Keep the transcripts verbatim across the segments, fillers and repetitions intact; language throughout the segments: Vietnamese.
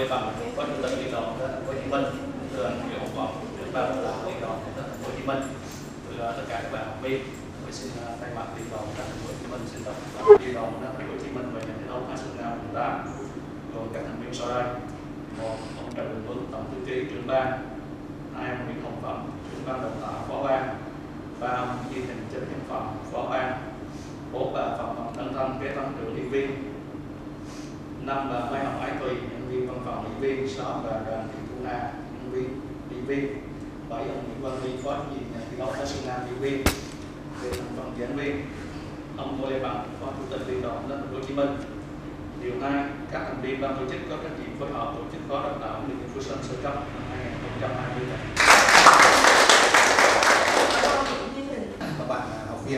Lê Bằng, Phó Chủ tịch Liên đoàn Thành phố Hồ Chí Minh, thưa anh Nguyễn Hồng Vọng, trưởng ban lãnh đạo Liên đoàn Thành phố Hồ Chí Minh, thưa tất cả các bạn học viên, tôi xin thay mặt Liên đoàn Thành phố Hồ Chí Minh xin đọc Liên đoàn Thành phố Hồ Chí Minh về ngành thể thao Arsenal mười tám gồm các thành viên sau đây: một, ông Trần Đình Tuấn, tổng thư ký trưởng ban; hai, ông Nguyễn Hồng Vọng, trưởng ban đào tạo phó ban; ba, ông Duy Thành Chánh Nhân phòng phó ban; bốn, bà Phạm Ngọc Tân Thân, kế toán trưởng liên viên; năm, bà Mai Ngọc Ái Tùy, nhân viên văn phòng liên viên; sáu, bà Đoàn Thị Thu Hà, nhân viên liên viên; bảy, ông Nguyễn Văn Huy, phó chủ nhiệm thi đấu Arsenal liên viên. Về thành phần giảng viên, ông Ngô Lê Bằng, phó chủ tịch Liên đoàn Thành phố Hồ Chí Minh. Điều hai, các thành viên ban tổ chức có trách nhiệm phối hợp tổ chức khóa đào tạo huấn luyện viên Phú Sơn sơ cấp năm hai nghìn không trăm hai mươi. Các bạn học viên,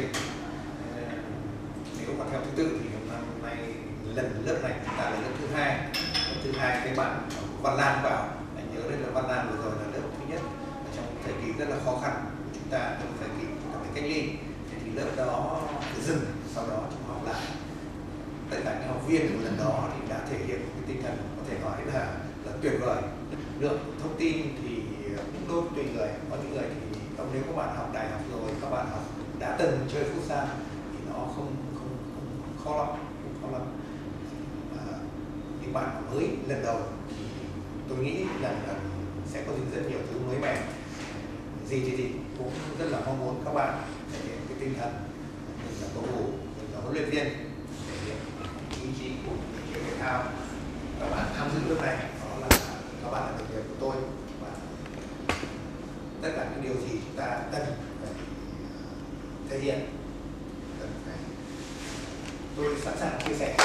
nếu mà theo thứ tự thì năm nay lần lớp này chúng ta là lớp thứ hai. Lớp thứ hai cái bạn Văn Lan vào, anh nhớ đây là Văn Lan vừa rồi là lớp thứ nhất trong thời kỳ rất là khó khăn của chúng ta, trong thời kỳ chúng ta phải cách ly. Thì lớp đó phải dừng, sau đó chúng học lại. Tất cả những học viên của lần đó thì đã thể hiện cái tinh thần có thể nói là là tuyệt vời. Lượng thông tin thì cũng đôi tùy người, có những người thì nếu các bạn học đại học rồi, các bạn học đã từng chơi futsal thì nó không không, không khó lắm, không khó lắm. À, những bạn mới lần đầu thì tôi nghĩ rằng là sẽ có rất nhiều thứ mới mẻ. Gì thì gì cũng rất là mong muốn các bạn thể hiện cái tinh thần mình là cầu thủ, mình là huấn luyện viên, thể hiện ý chí của thể thể thao. Các bạn tham dự lớp này đó là các bạn là đồng nghiệp của tôi, và tất cả những điều gì chúng ta cần phải thể hiện, cần phải tôi sẵn sàng chia sẻ.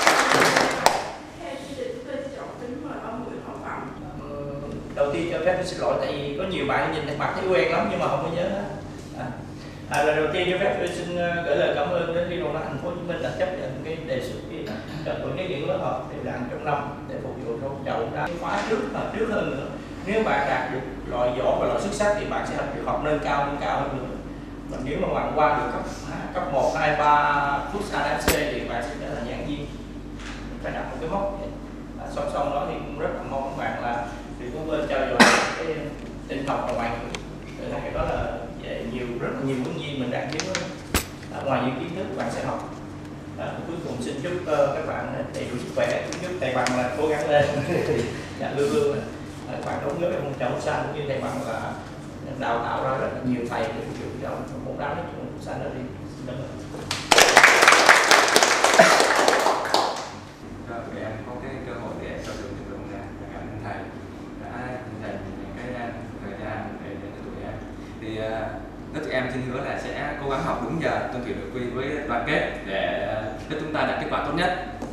Đầu tiên cho phép tôi xin lỗi tại vì có nhiều bạn nhìn mặt thấy quen lắm nhưng mà không có nhớ. À, à, là đầu tiên cho phép tôi xin gửi lời cảm ơn đến Liên đoàn Thành phố Hồ Chí Minh đã chấp nhận cái đề xuất kia cho tổ chức những lớp học đều đặn trong năm để phục vụ cho phong trào ra khóa trước và trước hơn nữa. Nếu bạn đạt được loại giỏi và loại xuất sắc thì bạn sẽ được học nâng cao nâng cao hơn nữa. Và nếu mà bạn qua được cấp cấp một, hai, ba futsal ép xê thì bạn sẽ trở thành giảng viên. Phải đặt một cái mốc. À, song song đó thì cũng rất là mong các bạn là đừng có quên trao dồi cái tinh thần và ngoại ngữ. Từ này đó là về nhiều rất là nhiều ứng viên mình đạt dưới à, ngoài những kiến thức bạn sẽ học. À, cuối cùng xin chúc uh, các bạn đầy đủ sức khỏe, chúc thầy Bằng là cố gắng lên, dạ, luôn luôn các bạn đóng góp trong phong trào futsal cũng như thầy Bằng là đào tạo ra rất là nhiều thầy để phục vụ cho bóng đá nói chung futsal đó đi. Xin cảm ơn. Để em có cái cơ hội để trao đổi với bóng đá, cảm ơn thầy đã dành cái thời gian để đến với tụi em. Thì lớp tụi em xin hứa là sẽ cố gắng học đúng giờ, tuân thủ nội quy với đoàn kết để giúp chúng ta đạt kết quả tốt nhất.